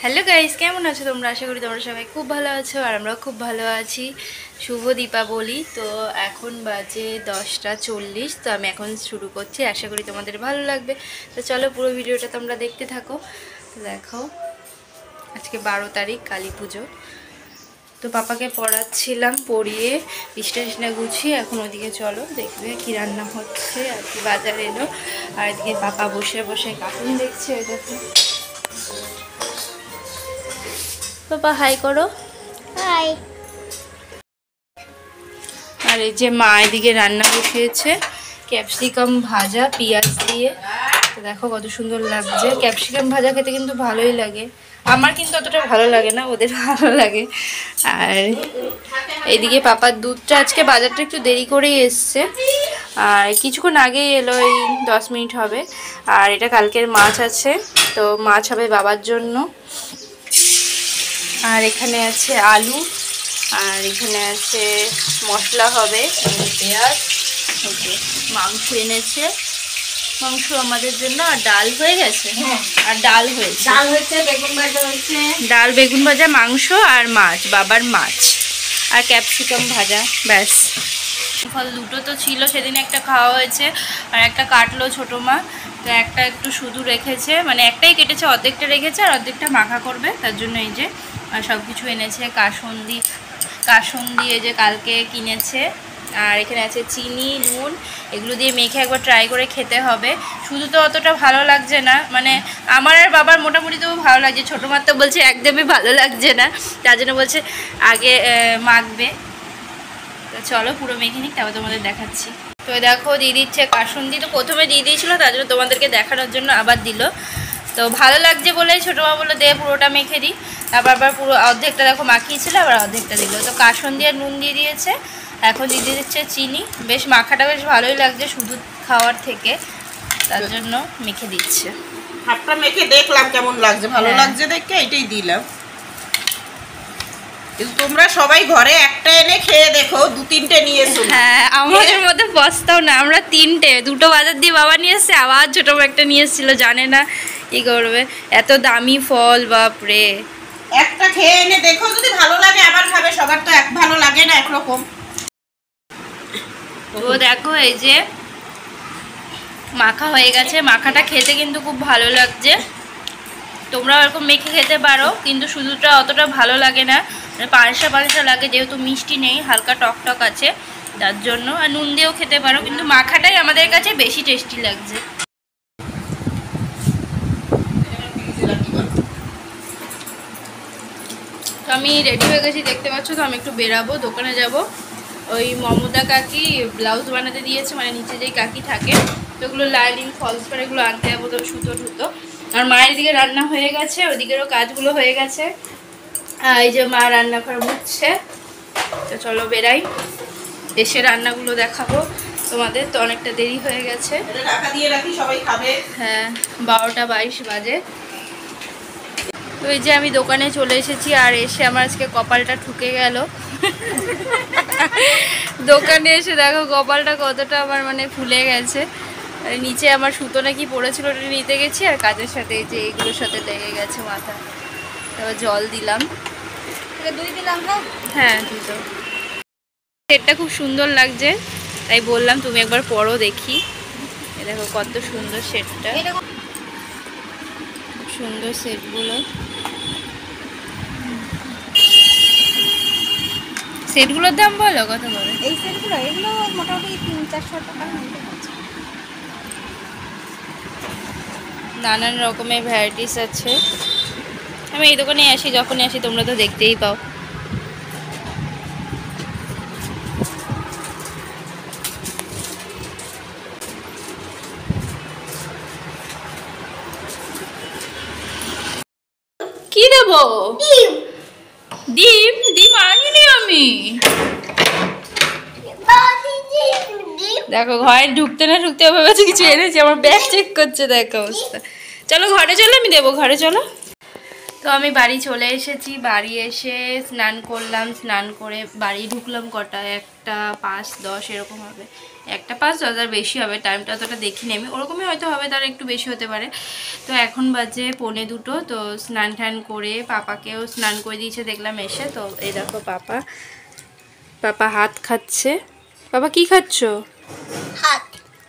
Hello guys, কেমন আছো তোমরা? আশা করি তোমরা সবাই খুব ভালো আছো আর আমরাও খুব ভালো আছি। শুভ দীপাবলি। তো এখন বাজে 10:40। তো আমি এখন শুরু করছি, আশা করি তোমাদের ভালো লাগবে। তো চলো পুরো ভিডিওটা তোমরা দেখতে থাকো। তো দেখো, আজকে 12 তারিখ, কালী পুজো। তো পাপাকে পড়াচ্ছিলাম, পড়িয়ে বিছনা গুছিয়ে এখন ওদিকে চলো দেখবে কি রান্না হচ্ছে। আর কি বাজার এলো, আর এদিকে পাপা বসে বসে কার্টুন দেখছে। দেখো পাপা হাই করো। হাই। আর এই যে মা এদিকে রান্না বসিয়েছে, ক্যাপসিকাম ভাজা পেঁয়াজ দিয়ে। তো দেখো কত সুন্দর লাগছে। ক্যাপসিকাম ভাজা খেতে কিন্তু ভালোই লাগে, আমার কিন্তু অতটা ভালো লাগে না, ওদের ভালো লাগে। আর এইদিকে পাপার দুধটা আজকে বাজারটা একটু দেরি করেই এসছে, আর কিছুক্ষণ আগেই এলো, এই 10 মিনিট হবে। আর এটা কালকের মাছ আছে, তো মাছ হবে বাবার জন্য। আর এখানে আছে আলু, আর এখানে আছে মশলা হবে, পেঁয়াজ। মাংস এনেছে, মাংস আমাদের জন্য। আর ডাল হয়ে গেছে, আর ডাল হয়েছে, বেগুন ভাজা হয়েছে, ডাল বেগুন ভাজা, মাংস আর মাছ, বাবার মাছ আর ক্যাপসিকাম ভাজা, ব্যাস। ফল দুটো তো ছিল, সেদিন একটা খাওয়া হয়েছে আর একটা কাটলো ছোটো মা। তো একটা একটু শুধু রেখেছে, মানে একটাই কেটেছে, অর্ধেকটা রেখেছে আর অর্ধেকটা মাখা করবে, তার জন্য এই যে সব কিছু এনেছে। কাসুন্দি এই যে কালকে কিনেছে। আর এখানে আছে চিনি, নুন, এগুলো দিয়ে মেখে একবার ট্রাই করে খেতে হবে। শুধু তো অতটা ভালো লাগছে না, মানে আমার আর বাবার মোটামুটি তো ভালো লাগছে, ছোটো মার তো বলছে একদমই ভালো লাগছে না, তার জন্য বলছে আগে মাখবে। তো চলো পুরো মেখে নিক, তারপর তোমাদের দেখাচ্ছি। তো দেখো দিয়ে দিচ্ছে কাসুন্দি। তো প্রথমে দিয়ে দিয়েছিলো, তার জন্য তোমাদেরকে দেখানোর জন্য আবার দিল। তো ভালো লাগছে বলেই ছোটো মা বললো দে পুরোটা মেখে দিই। তারপর আবার পুরো অর্ধেকটা দেখো মাখিয়েছিল, আবার অর্ধেকটা দিল। তো কাসুন্দি আর নুন দিয়ে দিয়েছে, এখন দিয়ে দিচ্ছে চিনি। বেশ মাখাটা বেশ ভালোই লাগছে শুধু খাওয়ার থেকে, তার জন্য মেখে দিচ্ছে। হাতটা মেখে দেখলাম কেমন লাগছে, ভালো লাগছে দেখে এটাই দিলাম। কিন্তু তোমরা সবাই ঘরে একটা এনে খেয়ে দেখো, 2-3টে নিয়ে এসো। হ্যাঁ, আমাদের মধ্যে বসতাও না, আমরা 3টে, দুটো বাজার দিয়ে বাবা নিয়ে এসছে, আবার ছোটো একটা নিয়ে এসেছিলো, জানে না কি করবে, এত দামি ফল, বাপরে। একটা খেয়ে এনে দেখো, যদি ভালো লাগে আবার খাবে, সবার তো এক ভালো লাগে না একরকম। তো দেখো এই যে মাখা হয়ে গেছে, মাখাটা খেতে কিন্তু খুব ভালো লাগছে। তোমরা এরকম মেখে খেতে পারো, কিন্তু শুধুটা অতটা ভালো লাগে না, মানে পালসা পালসা লাগে, যেহেতু মিষ্টি নেই, হালকা টক টক আছে, তার জন্য। আর নুন দিয়েও খেতে পারো, কিন্তু মাখাটাই আমাদের কাছে বেশি টেস্টি লাগছে। তো আমি রেডি হয়ে গেছি, দেখতে পাচ্ছ। তো আমি একটু বেরাবো, দোকানে যাব। ওই মমতা কাকি ব্লাউজ বানাতে দিয়েছে, মানে নিচে যেই কাকি থাকে, তো ওগুলো লাইনিং ফলস করে এগুলো আনতে যাবো, তো সুতো টুতো। আর মায়ের দিকে রান্না হয়ে গেছে, ওদিকেরও কাজগুলো হয়ে গেছে। এই যে মা রান্না করে মুছছে। তো চলো বেরাই, এসে রান্নাগুলো দেখাবো তোমাদের। তো অনেকটা দেরি হয়ে গেছে, হ্যাঁ 12:22 বাজে। তো এই যে আমি দোকানে চলে এসেছি, আর এসে আমার আজকে কপালটা ঠুকে গেল। দোকানে এসে দেখো কপালটা কতটা আমার মানে ফুলে গেছে। আর নিচে আমার সুতো নাকি পড়েছিল, ওটা নিতে গেছি, আর কাজের সাথে এই যে এইগুলোর সাথে লেগে গেছে মাথা। এবার জল দিলাম, হ্যাঁ দুটো। সেটটা খুব সুন্দর লাগছে, তাই বললাম তুমি একবার পরো দেখি। এ দেখো কত সুন্দর সেটটা, সুন্দর সেটগুলো। সেটগুলোর দাম বলো কত করে? এই সেটগুলো, এগুলো মোটামুটি 300-400 টাকার মধ্যে আছে। নানান রকমের ভ্যারাইটিস আছে। আমি এই দোকানে আসি, যখনই আসি তোমরা তো দেখতেই পাও। কি দেবো? ডিম? ডিম আনিনি আমি। দেখো ঘরে ঢুকতে না ঢুকতে ভেবেছে কিছু এনেছি, আমার ব্যাগ চেক করছে, দেখো অবস্থা। চলো ঘরে চলো, আমি দেবো, ঘরে চলো। তো আমি বাড়ি চলে এসেছি, বাড়ি এসে স্নান করলাম, স্নান করে বাড়ি ঢুকলাম কটা 1:05-10 এরকম হবে, 1:05-10 আর বেশি হবে, টাইমটা অতটা দেখিনি আমি, ওরকমই হয়তো হবে, তার একটু বেশি হতে পারে। তো এখন বাজে 1:45, তো স্নান টান করে পাপাকেও স্নান করে দিয়েছে দেখলাম এসে। তো এই দেখো পাপা হাত খাচ্ছে। পাপা কি খাচ্ছ? হাত।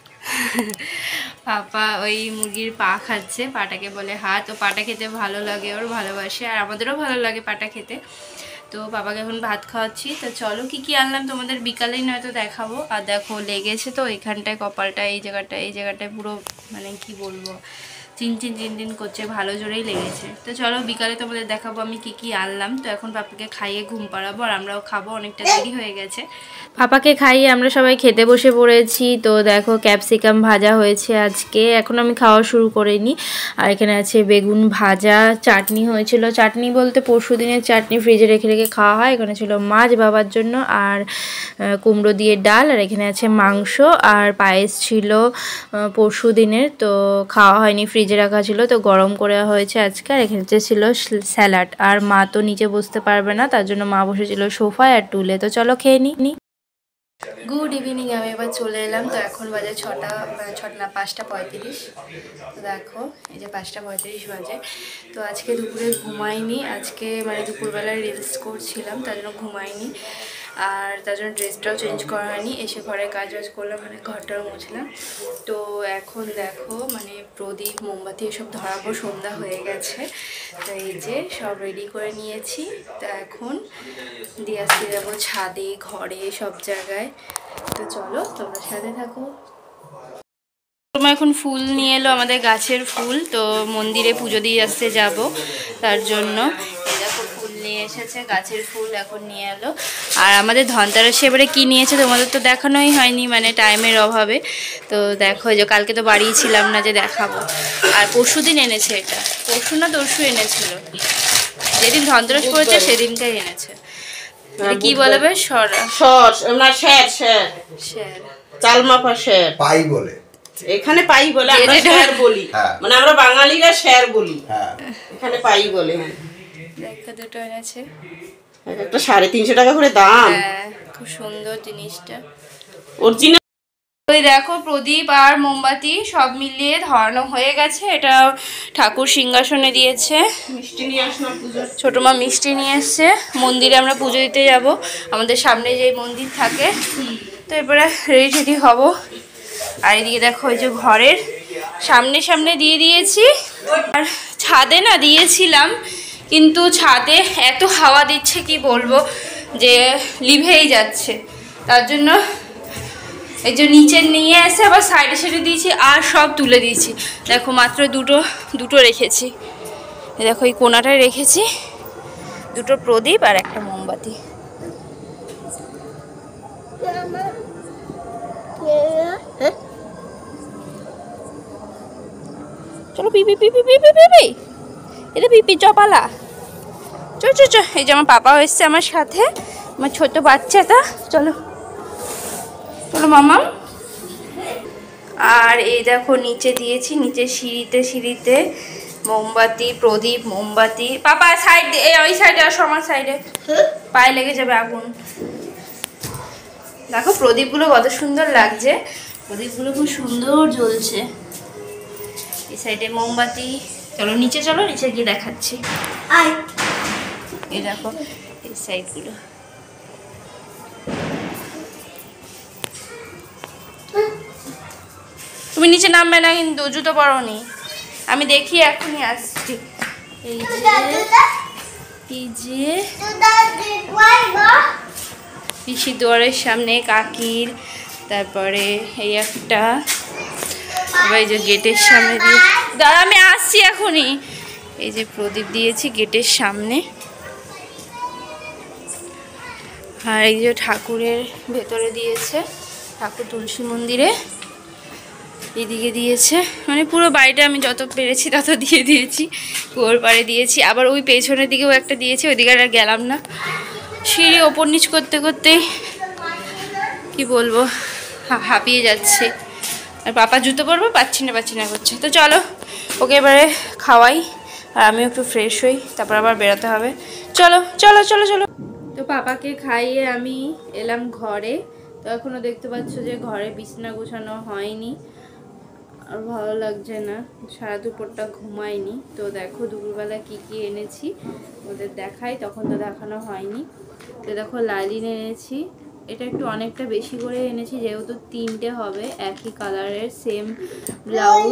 পাপা ওই মুরগির পা খাচ্ছে, পাটাকে বলে হাত। ও পাটা খেতে ভালো লাগে, ওর ভালোবাসে, আর আমাদেরও ভালো লাগে পাটা খেতে। তো পাপাকে এখন ভাত খাওয়াচ্ছি। তো চলো কি কি আনলাম তোমাদের বিকালেই নয়তো দেখাবো। আর দেখো লেগেছে তো এইখানটায়, কপালটা এই জায়গাটায় পুরো মানে কি বলবো, চিন করছে, ভালো জোরেই লেগেছে। তো চলো বিকালে তোমাদের দেখাবো আমি কি কি আনলাম। তো এখন পাপাকে খাইয়ে ঘুম পাড়াবো, আর আমরাও খাবো, অনেকটা দেরি হয়ে গেছে। পাপাকে খাইয়ে আমরা সবাই খেতে বসে পড়েছি। তো দেখো ক্যাপসিকাম ভাজা হয়েছে আজকে, এখন আমি খাওয়া শুরু করিনি। আর এখানে আছে বেগুন ভাজা, চাটনি হয়েছিল, চাটনি বলতে পরশু দিনের চাটনি, ফ্রিজে রেখে রেখে খাওয়া হয়। এখানে ছিল মাছ বাবার জন্য, আর কুমড়ো দিয়ে ডাল, আর এখানে আছে মাংস, আর পায়েস ছিল পরশু দিনের, তো খাওয়া হয়নি, ফ্রিজে রাখা ছিল, তো গরম করে হয়েছে আজকে। আর এখানে ছিল স্যালাড। আর মা তো নিচে বসতে পারবে না, তার জন্য মা বসেছিল সোফায় আর টুলে। তো চলো খেয়ে নিই। গুড ইভিনিং, আমি এবার চলে এলাম। তো এখন বাজে 5:35। তো দেখো এই যে 5:35 বাজে। তো আজকে দুপুরে ঘুমাইনি, আজকে মানে দুপুরবেলায় রিলস করছিলাম, তার জন্য ঘুমাইনি, আর তার জন্য ড্রেসটাও চেঞ্জ করা হয়নি। এসে ঘরে কাজ বাজ করলাম, মানে ঘরটাও মুছলাম। তো এখন দেখো মানে প্রদীপ মোমবাতি এসব ধরাবো, সন্ধ্যা হয়ে গেছে। তো এই যে সব রেডি করে নিয়েছি। তো এখন দিয়ে আসতে যাবো ছাদে, ঘরে, সব জায়গায়। তো চলো তোমরা সাথে থাকো। তোমার এখন ফুল নিয়ে এলো, আমাদের গাছের ফুল, তো মন্দিরে পুজো দিয়ে আসতে যাব, তার জন্য এই দেখো ফুল নিয়ে এসেছে, গাছের ফুল এখন নিয়ে এলো। আর আমাদের ধনতেরাসে এবারে কী নিয়েছে তোমাদের তো দেখানোই হয়নি, মানে টাইমের অভাবে। তো দেখো যে কালকে তো বাড়িই ছিলাম না যে দেখাবো। আর পরশু দিন এনেছে, এটা পরশু না তরশু এনেছিল, যেদিন ধনতেরাস পড়েছে সেদিনটাই এনেছে। কি বলবে? চালমাপা শের পাই বলে, এখানে পাই বলে, আমরা শের বলি, মানে আমরা বাঙালিরা শের বলি, এখানে পাই বলে। একটা দুটো এনেছে, একটা 350 টাকা করে দাম। খুব সুন্দর জিনিসটা, অরিজিনাল। ওই দেখো প্রদীপ আর মোমবাতি সব মিলিয়ে ধরানো হয়ে গেছে। এটা ঠাকুর সিংহাসনে দিয়েছে। মিষ্টি নিয়ে আসলাম পুজো, ছোট মা মিষ্টি নিয়ে এসছে। মন্দিরে আমরা পুজো দিতে যাব, আমাদের সামনে যে মন্দির থাকে। তো এরপরে রেডি হব। আর এদিকে দেখো ওই যে ঘরের সামনে দিয়ে দিয়েছি। আর ছাদে না দিয়েছিলাম, কিন্তু ছাদে এত হাওয়া দিচ্ছে কি বলবো, যে লিভেই যাচ্ছে, তার জন্য এই যে নিচে নিয়ে এসে আবার সাইডে দিয়েছি, আর সব তুলে দিয়েছি। দেখো মাত্র দুটো রেখেছি, দেখো এই কোনাটায় রেখেছি, দুটো প্রদীপ আর একটা মোমবাতি। চলো পিপি পিপি পিপি পিপি, এটা পিপি চপালা, চ চ চ। এই যে আমার পাপাও এসছে আমার সাথে, আমার ছোট বাচ্চাটা। চলো চলো মামা। আর এই দেখো নিচে দিয়েছি, নিচে সিঁড়িতে মোমবাতি, প্রদীপ, মোমবাতি। পাপা সাইড, ওই সাইডে আসো, আমার সাইডে, পায়ে লেগে যাবে আগুন। দেখো প্রদীপগুলো কত সুন্দর লাগছে, প্রদীপগুলো খুব সুন্দর জ্বলছে। এই সাইডে মোমবাতি। চলো নিচে গিয়ে দেখাচ্ছি। এই দেখো এই সাইডগুলো। তুমি নিচে নামবে না কিন্তু, জুতো পরোনি। আমি দেখি এখনই আসছি। এই যে পিসির দুয়ারের সামনে কাকির, তারপরে এই একটা, এই যে গেটের সামনে দিয়ে, দাঁড়া আমি আসছি এখনই। এই যে প্রদীপ দিয়েছি গেটের সামনে। আর এই যে ঠাকুরের ভেতরে দিয়েছে, ঠাকুর তুলসী মন্দিরে এদিকে দিয়েছে, মানে পুরো বাড়িটা আমি যত পেরেছি তত দিয়ে দিয়েছি। কুয়োর পাড়ে দিয়েছি, আবার ওই পেছনের দিকেও একটা দিয়েছি, ওইদিকে আর গেলাম না। সিঁড়ি ওপর নিচ করতে করতেই কি বলবো, হাঁপিয়ে যাচ্ছে। আর পাপা জুতো পরবো, পাচ্ছি না করছে। তো চলো ওকে এবারে খাওয়াই, আর আমিও একটু ফ্রেশ হই, তারপর আবার বেরোতে হবে। চলো চলো চলো চলো। তো পাপাকে খাইয়ে আমি এলাম ঘরে। তো এখনও দেখতে পাচ্ছ যে ঘরে বিছানা গোছানো হয়নি, আর ভালো লাগছে না, সারা দুপুরটা ঘুমাইনি। তো দেখো দুপুরবেলা কি কি এনেছি ওদের দেখাই, তখন তো দেখানো হয়নি। তো দেখো লাইলিন এনেছি, এটা একটু অনেকটা বেশি করে এনেছি যেহেতু 3টে হবে একই কালারের সেম ব্লাউজ।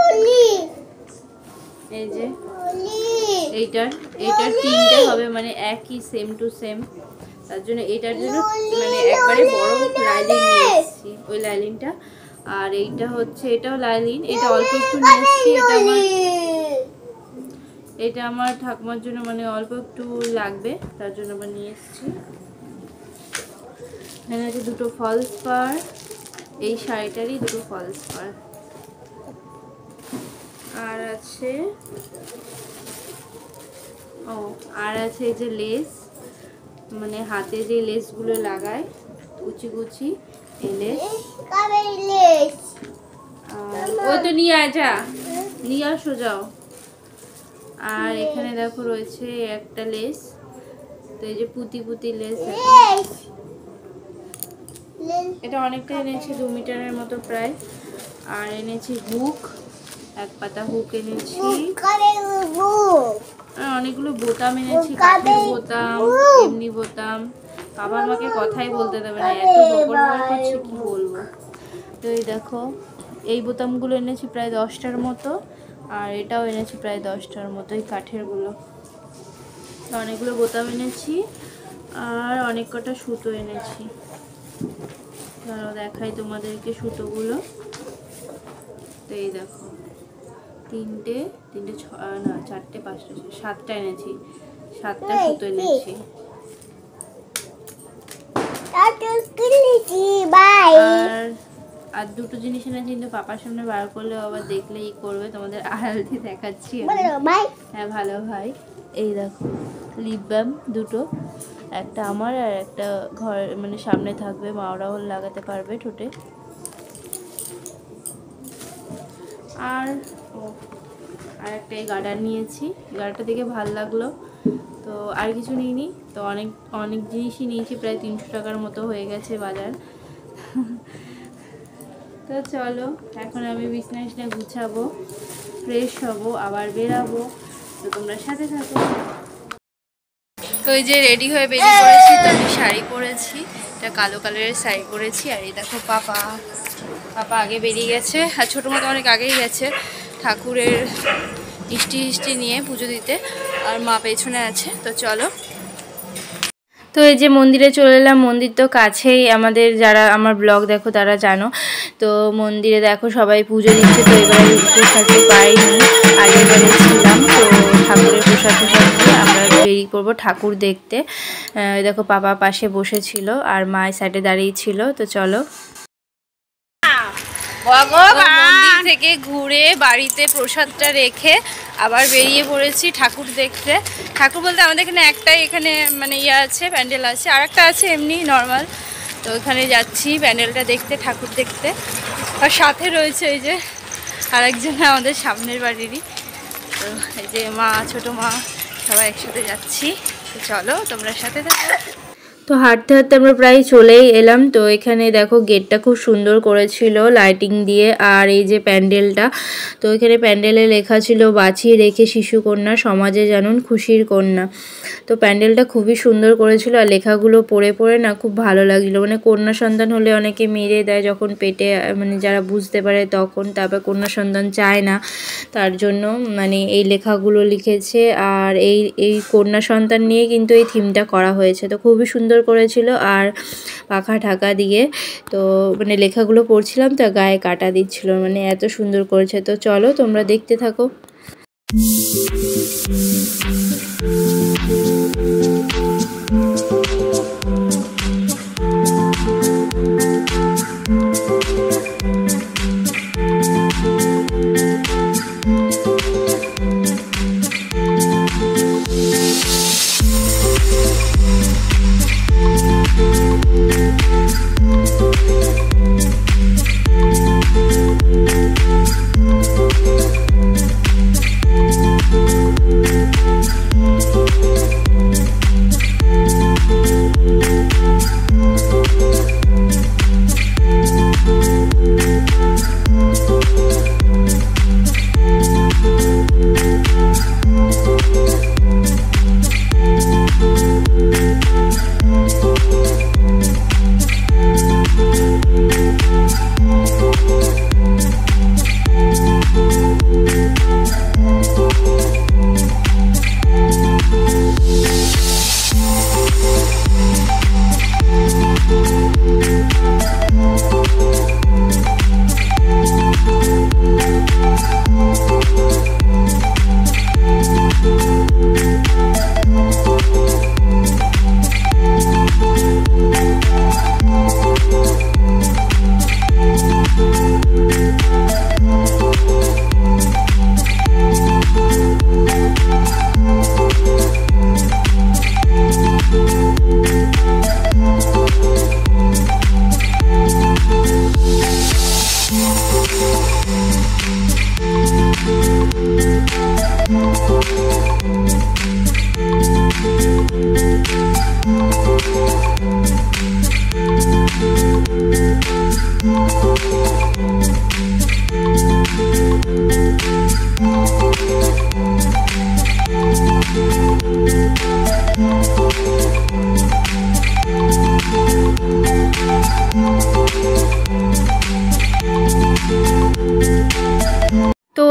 এই যে এইটার 3টে হবে, মানে একই সেম টু সেম, তার জন্য এটার জন্য মানে একবারে বড় লাইলিন নিয়ে এসেছি, ওই লাইলিনটা। আর এইটা হচ্ছে, এটাও লাইলিন, এটা অল্প একটু নিয়ে এসেছি, এটা আমার ঠাকুমার জন্য মানে অল্প একটু লাগবে, তার জন্য আবার নিয়ে এসেছি। এখানে আছে 2টো ফলস পার, এই শাড়িটারই 2টো ফলস পার। আর আছে এই যে লেস, মানে হাতে যে লেসগুলো লাগায় কুচি কুচি, এই লেস। ওই তো নিয়ে যা, নিয়ে আসো যাও। আর এখানে দেখো রয়েছে একটা লেস, তো এই যে পুঁতি পুঁতি লেস, এটা অনেকটা এনেছি, 2 মিটারের মতো প্রায়। আর এনেছি হুক, 1 পাতা হুক এনেছি। আর অনেকগুলো বোতাম এনেছি, কাঠের বোতাম, এমনি বোতাম। বাবা আমাকে কথাই বলতে দেবে না, এত বকর করছে কি বলবো। তো এই দেখো এই বোতামগুলো এনেছি প্রায় 10টার মতো, আর এটাও এনেছি প্রায় 10টার মতো, এই কাঠেরগুলো। অনেকগুলো বোতাম এনেছি আর অনেক কটা সুতো এনেছি। ধরো দেখাই তোমাদেরকে সুতোগুলো। তো এই দেখো 3টে 4টে 5টা 7টা এনেছি, 7টা সুতো এনেছি। আর 2টো জিনিস এনেছি, কিন্তু পাপার সামনে বার করলে আবার দেখলেই করবে, তোমাদের আড়াল দিয়ে দেখাচ্ছি। হ্যাঁ ভালো ভাই। এই দেখো লিপ বাম 2টো, একটা আমার আর একটা ঘর মানে সামনে থাকবে, মা ওরাও লাগাতে পারবে ঠোঁটে। আর একটা এই গার্ডার নিয়েছি, গার্ডারটা দেখে ভালো লাগলো, তো আর কিছু নিইনি। তো অনেক জিনিসই নিয়েছি, প্রায় 300 টাকার মতো হয়ে গেছে বাজার। তো চলো এখন আমি বিছানা গুছাবো, ফ্রেশ হবো, আবার বেরাবো, তো তোমরা সাথে থাকো। তো এই যে রেডি হয়ে বেরিয়ে পড়েছি, তো আমি শাড়ি পরেছি, এটা কালো কালারের শাড়ি পরেছি। আর এই দেখো পাপা আগে বেরিয়ে গেছে, আর ছোটো মতো অনেক আগেই গেছে ঠাকুরের মিষ্টি নিয়ে পুজো দিতে, আর মা পেছনে আছে। তো চলো, তো এই যে মন্দিরে চলে এলাম, মন্দির তো কাছেই আমাদের, যারা আমার ব্লগ দেখো তারা জানো। তো মন্দিরে দেখো সবাই পুজো দিচ্ছে, তো এবারে প্রসাদটা পাইনি, আগেরবারে ছিলাম। তো ঠাকুরের প্রসাদ দিয়ে আমরা বেরিয়ে পড়বো ঠাকুর দেখতে। দেখো পাপা পাশে বসেছিল আর মায়ের সাইডে দাঁড়িয়ে ছিল। তো চলো, মন্দির থেকে ঘুরে বাড়িতে প্রসাদটা রেখে আবার বেরিয়ে পড়েছি ঠাকুর দেখতে। ঠাকুর বলতে আমাদের এখানে একটাই, এখানে মানে আছে প্যান্ডেল আছে, আর একটা আছে এমনি নর্মাল। তো ওখানে যাচ্ছি প্যান্ডেলটা দেখতে, ঠাকুর দেখতে। আর সাথে রয়েছে এই যে আরেকজন আমাদের সামনের বাড়িরই, তো এই যে মা, ছোটো মা, সবাই একসাথে যাচ্ছি। তো চলো তোমরা সাথে থাকো। তো হাঁটতে হাঁটতে আমরা প্রায় চলেই এলাম। তো এখানে দেখো গেটটা খুব সুন্দর করেছিল লাইটিং দিয়ে, আর এই যে প্যান্ডেলটা, তো এখানে প্যান্ডেলে লেখা ছিল বাঁচিয়ে রেখে শিশুকন্যা, সমাজে জানুন খুশির কন্যা। তো প্যান্ডেলটা খুবই সুন্দর করেছিল, আর লেখাগুলো পড়ে পড়ে না খুব ভালো লাগছিলো। মানে কন্যা সন্তান হলে অনেকে মেরে দেয় যখন পেটে, মানে যারা বুঝতে পারে তখন, তারপর কন্যা সন্তান চায় না, তার জন্য মানে এই লেখাগুলো লিখেছে। আর এই কন্যা সন্তান নিয়ে কিন্তু এই থিমটা করা হয়েছে, তো খুবই সুন্দর করেছিল। আর পাখা ঢাকা দিয়ে, তো মানে লেখাগুলো পড়ছিলাম, তো গায়ে কাটা দিচ্ছিল, মানে এত সুন্দর করেছে। তো চলো তোমরা দেখতে থাকো।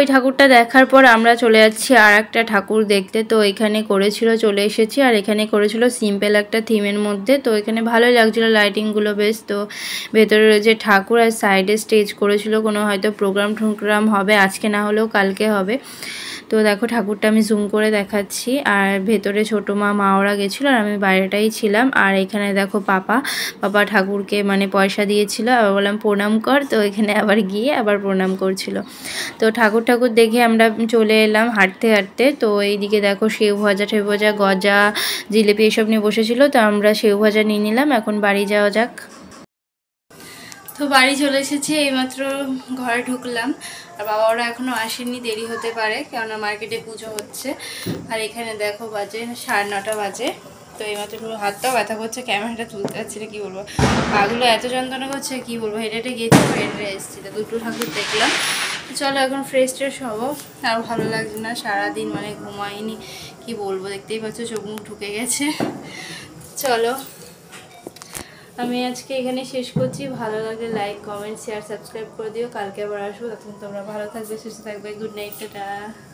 ওই ঠাকুরটা দেখার পর আমরা চলে যাচ্ছি আর একটা ঠাকুর দেখতে। তো এখানে করেছিল, চলে এসেছি। আর এখানে করেছিল সিম্পল একটা থিমের মধ্যে। তো এখানে ভালোই লাগছিলো লাইটিংগুলো বেশ। তো ভেতরে যে ঠাকুর আর সাইডে স্টেজ করেছিল, কোনো হয়তো প্রোগ্রাম হবে, আজকে না হলেও কালকে হবে। তো দেখো ঠাকুরটা আমি জুম করে দেখাচ্ছি। আর ভেতরে ছোটো মা ওরা গেছিলো আর আমি বাইরেটাই ছিলাম। আর এখানে দেখো পাপা ঠাকুরকে মানে পয়সা দিয়েছিল, আবার বললাম প্রণাম কর। তো এখানে আবার গিয়ে আবার প্রণাম করছিল। তো ঠাকুর দেখে আমরা চলে এলাম হাঁটতে হাঁটতে। তো এইদিকে দেখো সেউ ভাজা গজা জিলিপি এসব নিয়ে বসেছিল। তো আমরা সেউ ভাজা নিয়ে নিলাম। এখন বাড়ি যাওয়া যাক। তো বাড়ি চলে এসেছি, এইমাত্র ঘরে ঢুকলাম। আর বাবা ওরা এখনও আসেনি, দেরি হতে পারে, কেননা মার্কেটে পুজো হচ্ছে। আর এখানে দেখো বাজে 9:30 বাজে। তো এইমাত্র পুরো হাতটাও ব্যথা করছে, ক্যামেরাটা তুলতে পারছি না, কী বলবো, পাগুলো এত যন্ত্রণা করছে কী বলবো। হেঁটে গেছি, হেঁটে এসেছি। তো দুটো ঠাকুর দেখলাম। চলো এখন ফ্রেশ ট্রেশ হবো। আর ভালো লাগছে না, সারাদিন মানে ঘুমাইনি, কি বলবো, দেখতেই পাচ্ছ চোখ মুখ ঢুকে গেছে। চলো আমি আজকে এখানে শেষ করছি। ভালো লাগলে লাইক কমেন্ট শেয়ার সাবস্ক্রাইব করে দিও। কালকে আবার আসবো, তখন তোমরা ভালো থাকবে, সুস্থ থাকবে। Good night, tata.